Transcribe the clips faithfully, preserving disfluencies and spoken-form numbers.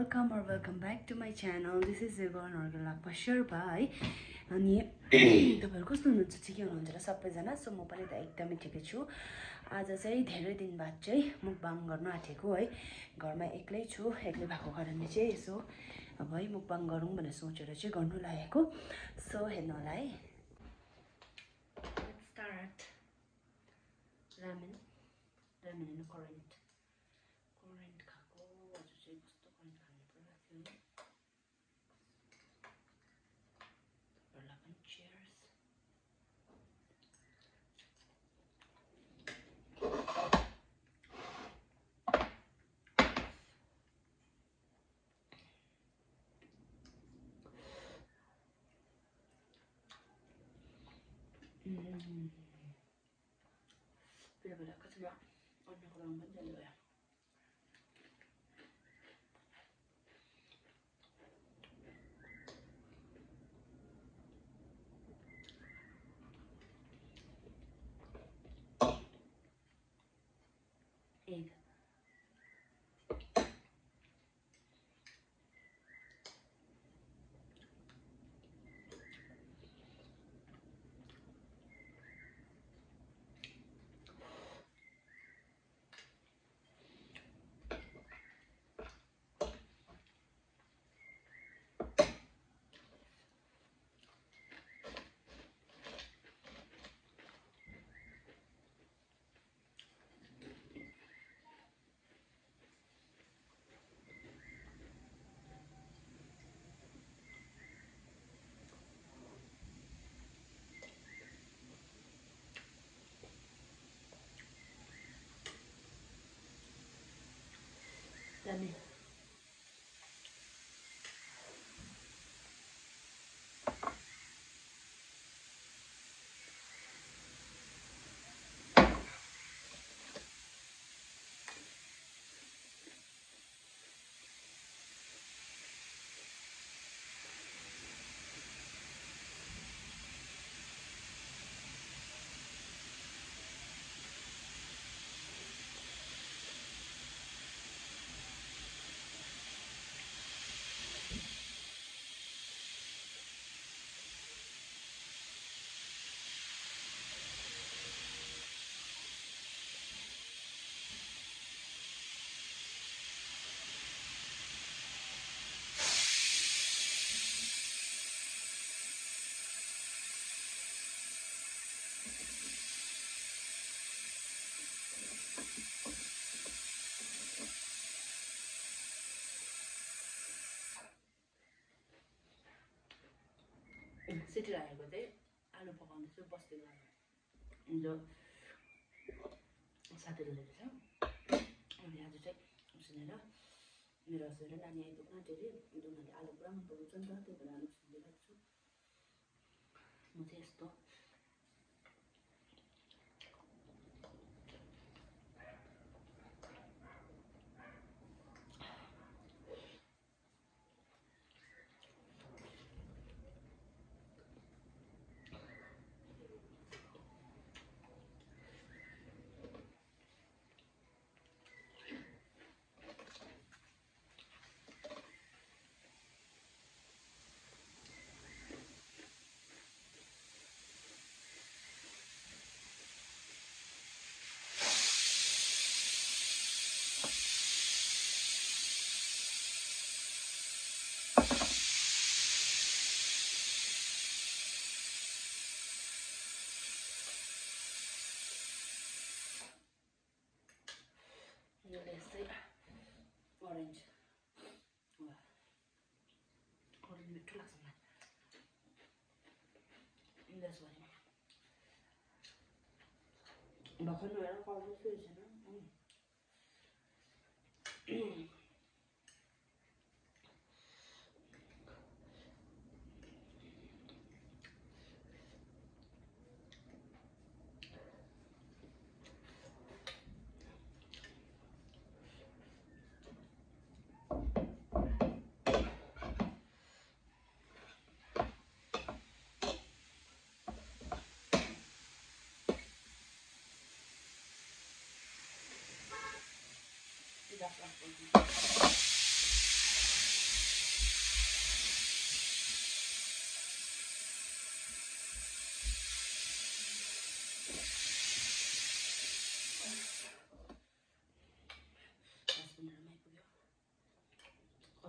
welcome or welcome back to my channel. This is Zegon Orgalapa Sherpa है अनि तपाईहरु कस्तो हुनुहुन्छ ठिकै हुनुहुन्छ र सबैजना सो म पनि त एकदमै ठिकै छु आज चाहिँ धेरै दिन बाद चाहिँ मुकबाङ गर्न आटेको है घरमा एक्लै छु एक्लै भएको कारणले चाहिँ यसो अब है मुकबाङ गरौँ भनेर सोचेर चाहिँ गर्नु लागेको सो हेर्नु होला है Let's start ramen ramen in current current खाको आज चाहिँ कस्तो current खानु पर्ला थियो तपाईँहरुलाई पनि cheers Mm. Bila-bila ka sila. Ano ko lang ba dalawa? Egg. Dami. City लागेको चाहिँ आलु पकाउने छु बस्दै गएर जो साथीले रहेछ अनि आज चाहिँ सुनेर मेरो हस्बेन्ड नानी आइपुग्न आँट्यो अरे उनीहरूले आलु पुरा मन पराउँछ नि त त्यही भएर आलु सुनिरहेको छु म चाहिँ यस्तो orange. Orange मिठो लाग्छ मलाई इन्डेस भने भर्खर नहेर कलर चाहिँ छैन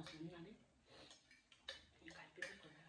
नि हामी खाइपिएको खोलेर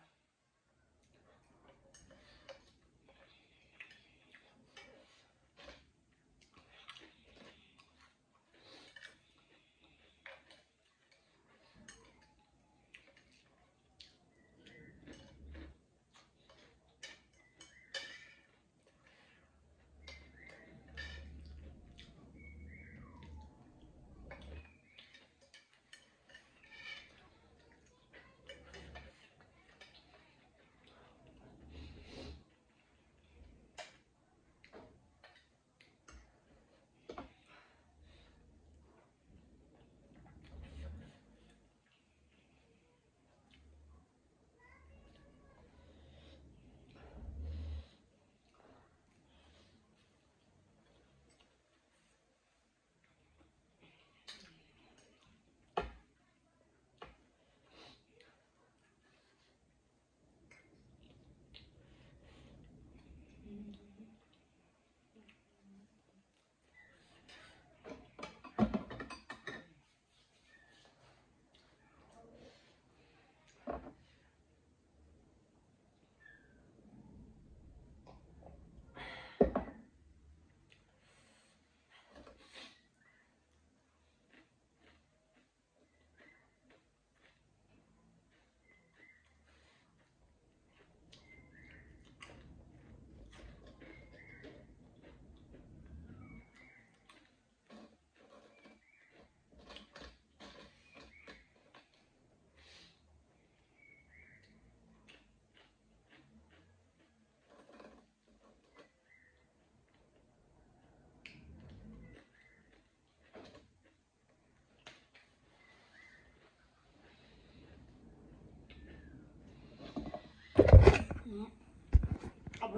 अब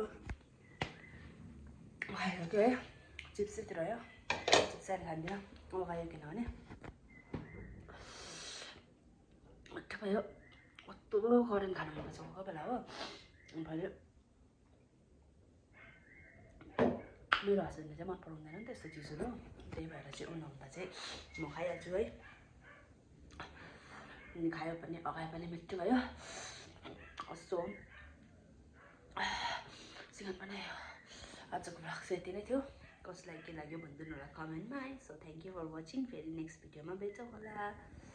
खायो के चिप्सतिर यो चिप्स अहिले खाँदिनँ अब खायो किनभने भयो कस्तो करेन्ट खानु मन पर्छ कोही बेला हो भयो मेरो हस्बेन्डले चाहिँ मन पराउँदैन नि त्यस्तो चिजहरू त्यही भएर चाहिँ उनीहरूभन्दा चाहिँ म खाइहाल्छु है अनि खायो पनि अगाए पनि मिठो भयो कस्तो चिकन बनायो आजको भ्लग चाहिँ यति नै थियो कसलाई के लाग्यो भनिदिनु होला कमेन्टमा है so thank you for watching फेरि नेक्स्ट भिडियोमा भेटौँ होला।